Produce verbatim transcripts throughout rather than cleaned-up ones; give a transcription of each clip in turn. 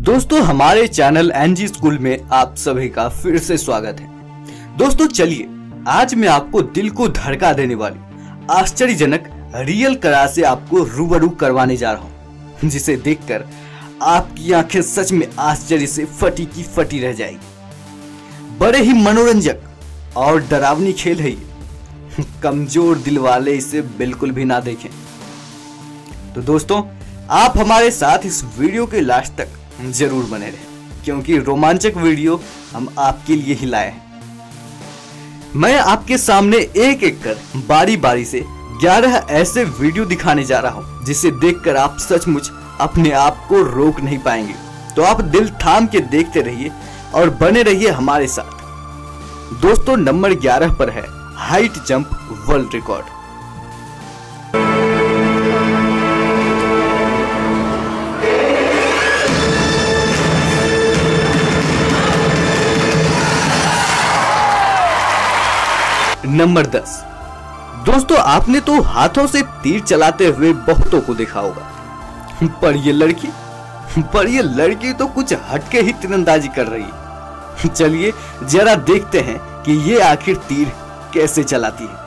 दोस्तों हमारे channel NG school में आप सभी का फिर से स्वागत है। दोस्तों चलिए आज मैं आपको दिल को धड़का देने वाली आश्चर्यजनक रियल कला से आपको रूबरू करवाने जा रहा हूँ, जिसे देखकर आपकी आंखें सच में आश्चर्य से फटी की फटी रह जाएगी। बड़े ही मनोरंजक और डरावनी खेल है ये। कमजोर दिल वाले इसे बिल्कुल भी ना देखें। तो दोस्तों आप हमारे साथ इस वीडियो के लास्ट तक जरूर बने रहें, क्योंकि रोमांचक वीडियो हम आपके लिए ही लाए हैं। मैं आपके सामने एक एक कर बारी बारी से ग्यारह ऐसे वीडियो दिखाने जा रहा हूं, जिसे देखकर आप सचमुच अपने आप को रोक नहीं पाएंगे। तो आप दिल थाम के देखते रहिए और बने रहिए हमारे साथ। दोस्तों नंबर ग्यारह पर है high jump world record. Number दस। दोस्तों आपने तो हाथों से तीर चलाते हुए बहुतों को देखा होगा, पर ये लड़की पर ये लड़की तो कुछ हटके ही तीरंदाजी कर रही है। चलिए जरा देखते हैं कि ये आखिर तीर कैसे चलाती है।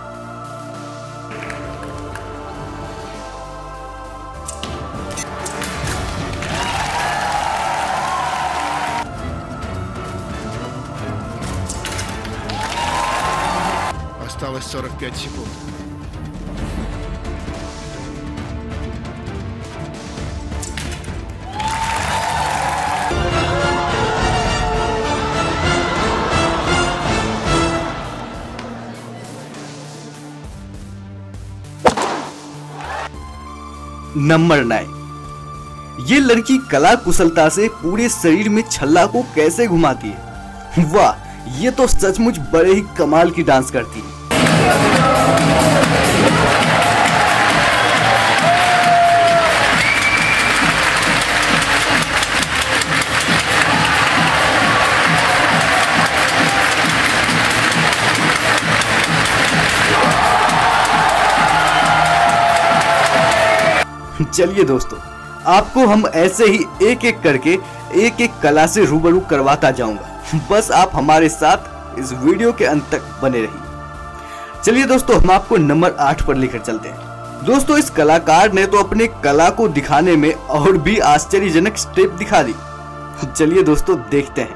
Осталось сорок пять секунд. Number nine. ये लड़की कला कुशलता से पूरे शरीर में छल्ला को कैसे घुमाती है। वाह, ये तो सचमुच बड़े ही कमाल की डांस करती है। चलिए दोस्तों आपको हम ऐसे ही एक एक करके एक एक कला से रूबरू करवाता जाऊंगा। बस आप हमारे साथ इस वीडियो के अंत तक बने रहिए। चलिए दोस्तों हम आपको नंबर आठ पर लेकर चलते हैं। दोस्तों इस कलाकार ने तो अपने कला को दिखाने में और भी आश्चर्यजनक स्टेप दिखा दी। चलिए दोस्तों देखते हैं।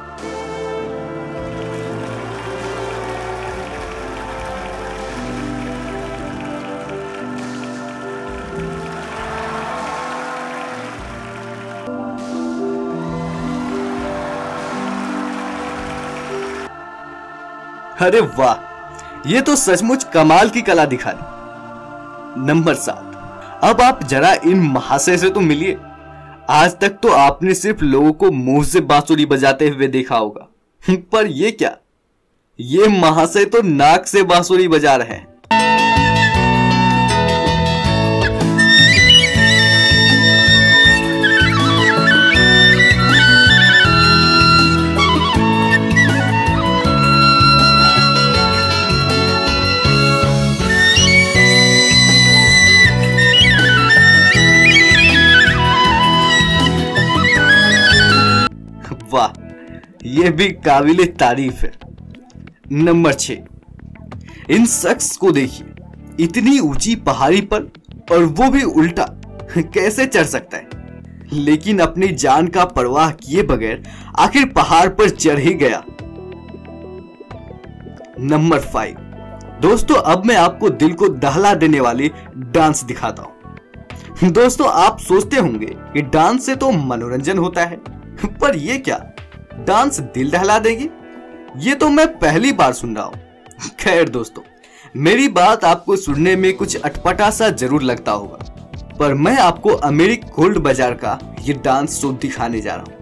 अरे वाह, ये तो सचमुच कमाल की कला दिखा दी। नंबर सात। अब आप जरा इन महाशय से तो मिलिए। आज तक तो आपने सिर्फ लोगों को मुंह से बांसुरी बजाते हुए देखा होगा, पर ये क्या, ये महाशय तो नाक से बांसुरी बजा रहे हैं। वाह, ये भी काबिले तारीफ है। नंबर छह। इन शख्स को देखिए, इतनी ऊंची पहाड़ी पर और वो भी उल्टा कैसे चढ़ सकता है, लेकिन अपनी जान का परवाह किए बगैर आखिर पहाड़ पर चढ़ ही गया। Number five. दोस्तों अब मैं आपको दिल को दहला देने वाली डांस दिखाता हूं। दोस्तों आप सोचते होंगे कि डांस से तो मनोरंजन होता है, पर ये क्या, डांस दिल दहला देगी? ये तो मैं पहली बार सुन रहा हूं। खैर दोस्तों मेरी बात आपको सुनने में कुछ अटपटा सा जरूर लगता होगा, पर मैं आपको अमेरिक गोल्ड बाजार का ये डांस शो दिखाने जा रहा हूं।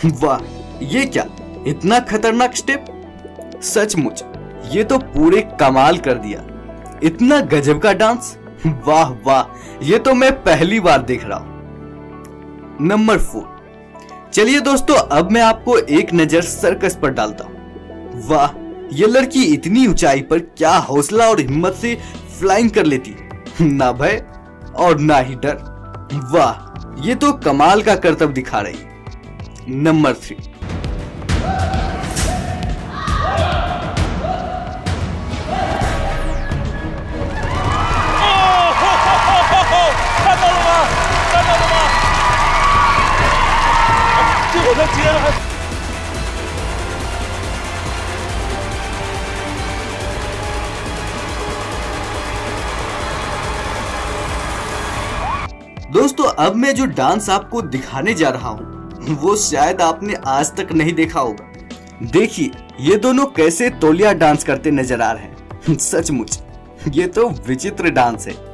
वाह, ये क्या इतना खतरनाक स्टेप! सचमुच ये तो पूरे कमाल कर दिया। इतना गजब का डांस! वाह वाह, ये तो मैं पहली बार देख रहा हूं। Number four. चलिए दोस्तों, अब मैं आपको एक नजर सर्कस पर डालता हूं। वाह, ये लड़की इतनी ऊंचाई पर क्या हौसला और हिम्मत से फ्लाइंग कर लेती है, ना भय और ना ही डर। वाह, ये तो कमाल का करतब दिखा रही है। Number three. दोस्तों, अब मैं जो डांस आपको दिखाने जा रहा हूं वो शायद आपने आज तक नहीं देखा होगा। देखिए ये दोनों कैसे तौलिया डांस करते नजर आ रहे हैं। सचमुच ये तो विचित्र डांस है।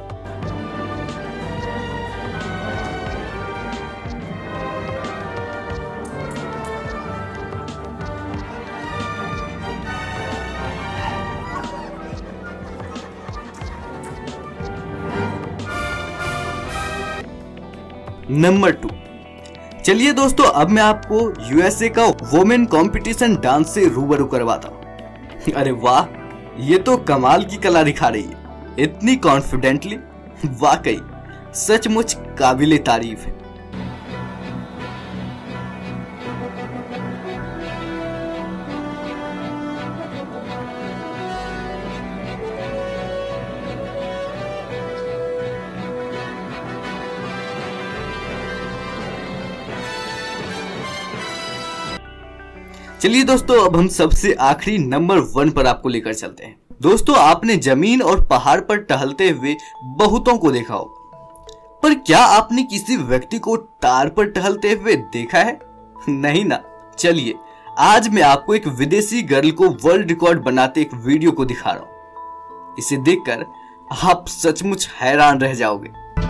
Number two. चलिए दोस्तों, अब मैं आपको यूएसए का वुमेन कंपटीशन डांस से रूबरू करवाता हूं। अरे वाह, ये तो कमाल की कला दिखा रही है, इतनी कॉन्फिडेंटली। वाकई सचमुच काबिले तारीफ है। चलिए दोस्तों, अब हम सबसे आखिरी नंबर वन पर आपको लेकर चलते हैं। दोस्तों, आपने जमीन और पहाड़ पर टहलते हुए बहुतों को देखा होगा, पर क्या आपने किसी व्यक्ति को तार पर टहलते हुए देखा है? नहीं ना। चलिए आज मैं आपको एक विदेशी गर्ल को वर्ल्ड रिकॉर्ड बनाते एक वीडियो को दिखा रहा हूं। इसे देखकर आप सचमुच हैरान रह जाओगे।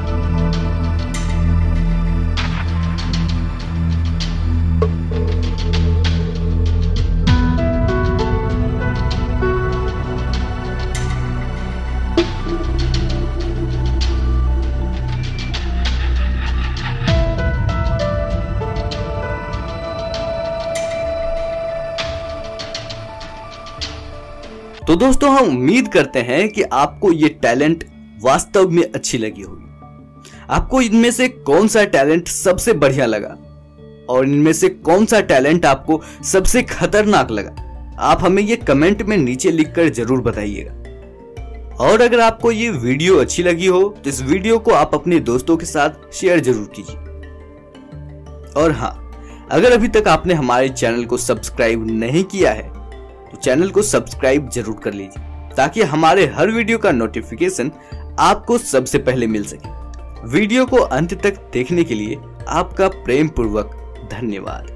तो दोस्तों, हम उम्मीद करते हैं कि आपको ये टैलेंट वास्तव में अच्छी लगी होगी। आपको इनमें से कौन सा टैलेंट सबसे बढ़िया लगा और इनमें से कौन सा टैलेंट आपको सबसे खतरनाक लगा, आप हमें ये कमेंट में नीचे लिखकर जरूर बताइएगा। और अगर आपको ये वीडियो अच्छी लगी हो तो इस वीडियो को आप अपने दोस्तों के साथ शेयर जरूर कीजिए। और हाँ, अगर अभी तक आपने हमारे चैनल को सब्सक्राइब नहीं किया है तो चैनल को सब्सक्राइब जरूर कर लीजिए, ताकि हमारे हर वीडियो का नोटिफिकेशन आपको सबसे पहले मिल सके। वीडियो को अंत तक देखने के लिए आपका प्रेम पूर्वक धन्यवाद।